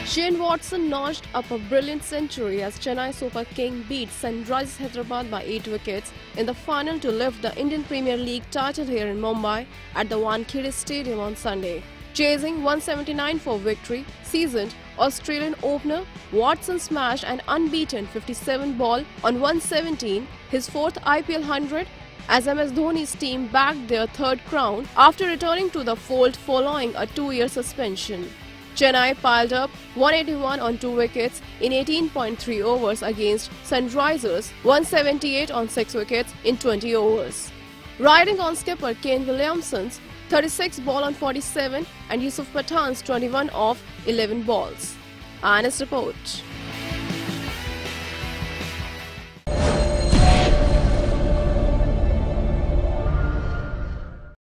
Shane Watson notched up a brilliant century as Chennai Super Kings beat Sunrisers Hyderabad by 8 wickets in the final to lift the Indian Premier League title here in Mumbai at the Wankhede Stadium on Sunday. Chasing 179 for victory, seasoned Australian opener Watson smashed an unbeaten 57 ball on 117, his fourth IPL 100, as MS Dhoni's team bagged their third crown after returning to the fold following a 2-year suspension. Chennai piled up 181 on 2 wickets in 18.3 overs against Sunrisers 178 on 6 wickets in 20 overs. Riding on skipper Kane Williamson's 36 ball on 47 and Yusuf Pathan's 21 off 11 balls. INS report.